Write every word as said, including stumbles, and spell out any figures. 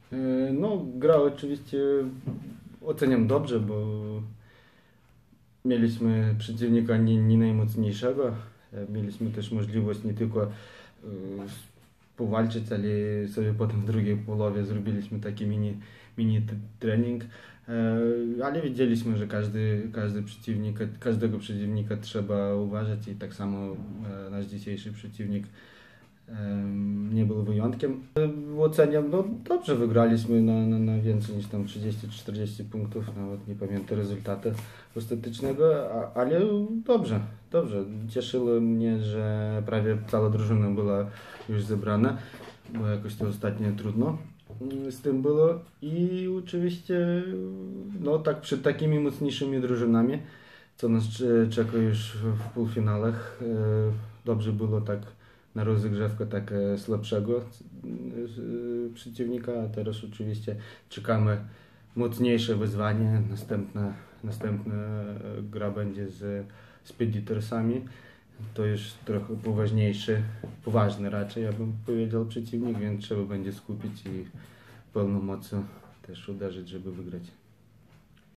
E, No, gra oczywiście oceniam dobrze, bo mieliśmy przeciwnika nie, nie najmocniejszego. E, Mieliśmy też możliwość nie tylko e, powalczyć, ale sobie potem w drugiej połowie zrobiliśmy taki mini, mini t- trening. E, Ale wiedzieliśmy, że każdy, każdy przeciwnik, każdego przeciwnika trzeba uważać i tak samo e, nasz dzisiejszy przeciwnik em, nie był wyjątkiem. E, Oceniam, no dobrze wygraliśmy na, na, na więcej niż tam trzydzieści czterdzieści punktów, nawet nie pamiętam rezultatu ostatecznego, a, ale dobrze, dobrze. Cieszyło mnie, że prawie cała drużyna była już zebrana, bo jakoś to ostatnio trudno mm, z tym było i oczywiście no tak przed takimi mocniejszymi drużynami, co nas cze- czeka już w półfinałach, e, dobrze było tak na rozgrzewkę tak e, słabszego e, przeciwnika, a teraz oczywiście czekamy mocniejsze wyzwanie, następna, następna e, gra będzie z Speditorsami. To już trochę poważniejszy, poważny raczej, ja bym powiedział, przeciwnik, więc trzeba będzie skupić i pełną mocą też uderzyć, żeby wygrać.